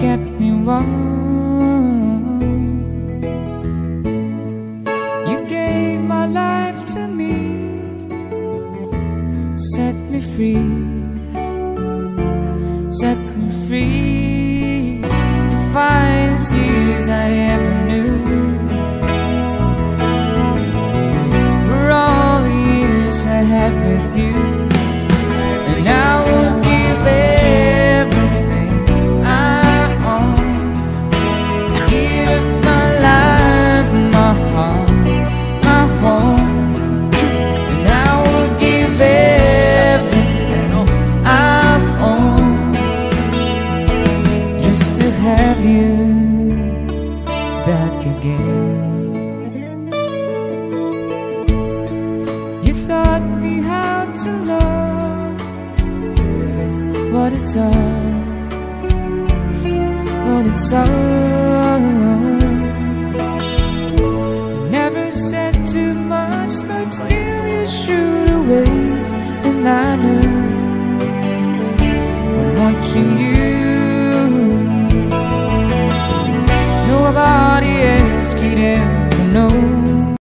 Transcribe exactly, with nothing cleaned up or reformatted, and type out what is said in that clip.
kept me warm. You gave my life to me, set me free, set me free. The finest years I ever knew were all the years I had with you. And I would give everything I own, give my life, my heart, my home. And I would give everything I've owned just to have you back again. You taught me how to love, what it's all, what it's all.